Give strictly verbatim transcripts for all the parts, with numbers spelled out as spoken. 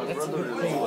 That's a good thing.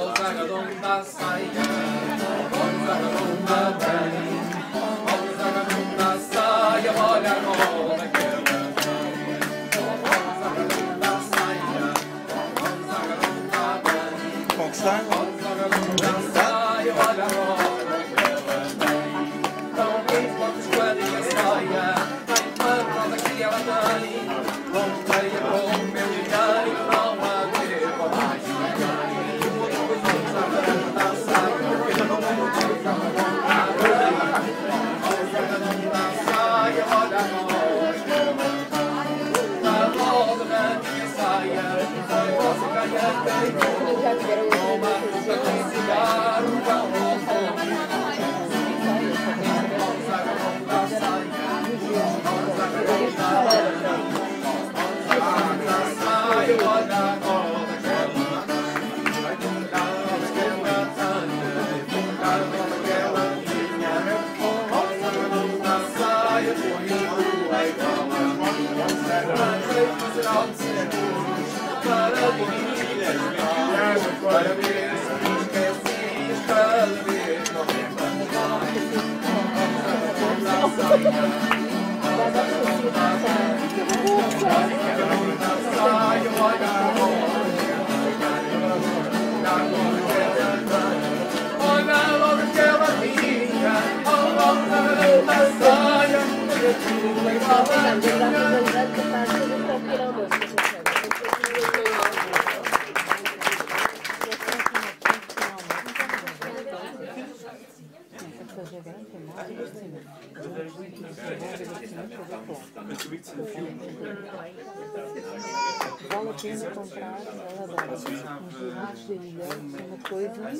Vale a pena comprar, ela adora uns formatos de ilha, uma coisa, uma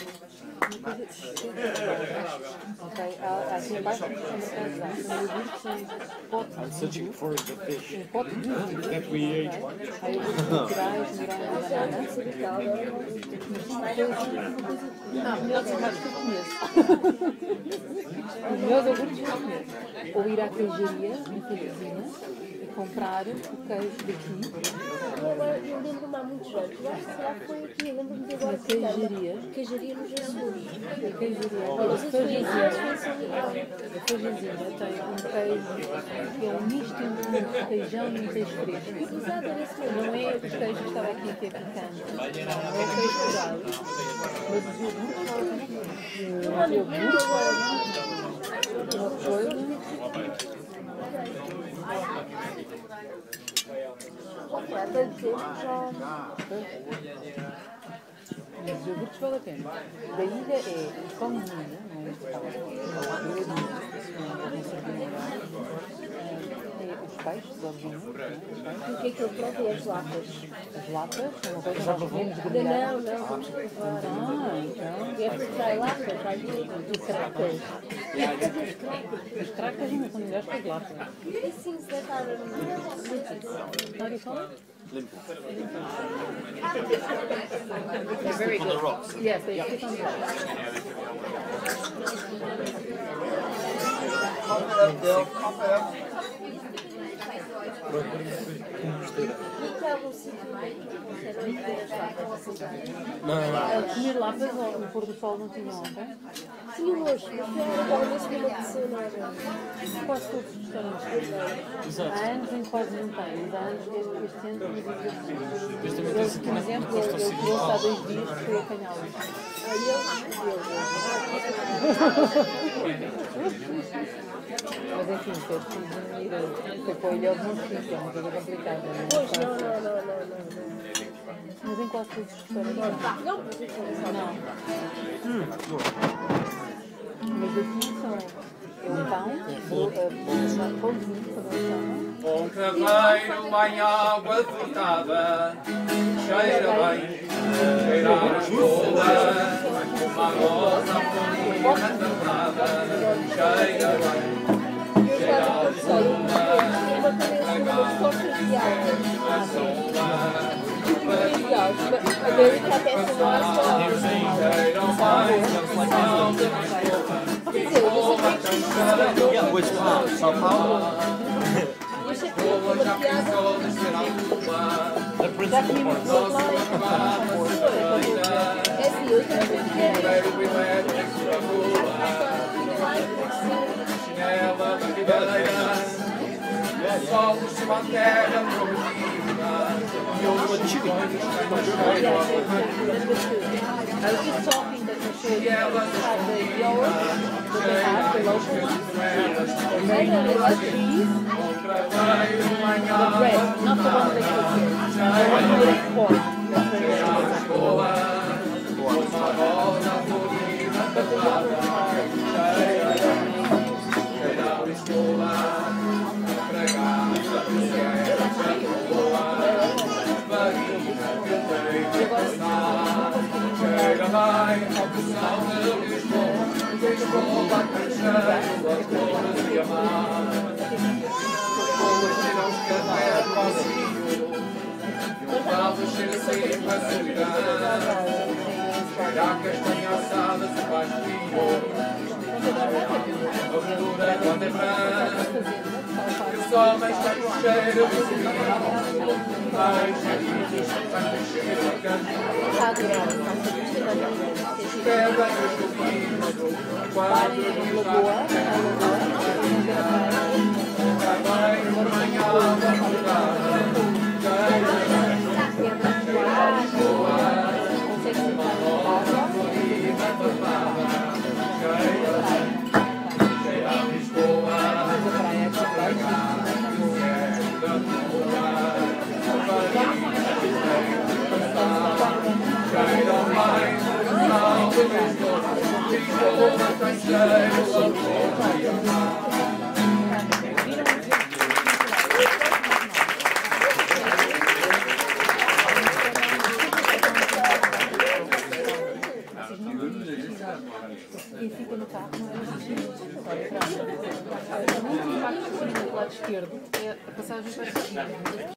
coisa ok, há aqui abaixo que são mercados, são iogurtes, são potes de Searching for the fish um pote de that we ate. há iogurtes naturais, miranha, banana, não, melhores mais que eu conheço. Os meus iogurtes que eu conheço. Ou ir à queijaria, em Catarina, e comprar o queijo daqui. Eu lembro-me há muitos anos, eu acho que será que foi aqui, eu lembro-me de agora. Na queijaria. Queijaria nos Açores. A queijaria. A feijãozinha. A feijãozinha tem um queijo que é um misto entre um feijão e um queijo fresco. Não é o queijo que estava aqui que é picante. Não, não é o queijo curado. Mas os iogurtes falam iogurtes. Uma coisa. Mas os iogurtes vale a pena. Da ilha é comuninha, não é este caso, é os peixes, obviamente. O que é que eu próprio é as latas? As latas, é uma coisa mais ou menos Não, grelhada. não, vamos provar. Ah, então. E é porque trai latas, vai ver. E cracas. As cracas não são melhores que as latas. E sim, se deve estar How do you call it? They're very good. The rocks. Yes, they sit on the rocks. A comer latas no pôr do sol não tinha ontem? tinha hoje, mas foi agora mesmo não aconteceu nada. Quase todos os restaurantes têm. Há anos em que quase não tem, mas há anos que este, este ano tem vindo assim. Eu, por exemplo, eu trouxe há dois dias que fui apanhá-los. Aí eu, Mas enfim, todos temos de ir, foi para o ilha de Monchique, é uma coisa complicada. pois não, não, não, não, não. Mas em quase todos os restaurantes. Não, mas eu Não. Mas aqui são é o pão, o pãozinho, como eles chamam. Um caveiro em água furtada, cheira bem, cheira a escola, uma rosa bonita dobrada, cheira bem, cheira a luma, a sombra, a América até se mostra. cheira mais a função de uma escola, escola tão cheira de Yeah, which part? Sao Paulo? Eu sei que é uma piada. The principal part. Pois, trigo elétrico da rua, chinela da ribeira, sol por cima da terra prometida, e outros sonhos que não chegam a I was just talking that the show had the yellow, that they have, the local ones. And then they like these, the red, not the one they cook here. The one with pork. That's very nice. But the yellow Chega vai, ao final de Lisboa, Lisboa crescendo as flores de amar. Hoje não escrever vazio, e um vaso chega sempre a solidão. Cheira a castanha assada, se faz frio. A verdura quando é branca, e o sol mais tanto cheiro de vinho. Mais cheirinhos, tanto cheiro a canto. Pedra dos coquinhos, quatro de lagoa, também de manhã da madrugada, cheira a Lisboa, uma rosa florida babada, cheira a Lisboa, estragada, que serve da rua, cheira a mais. E fica no carro, não é? O último lado esquerdo é a passagem para a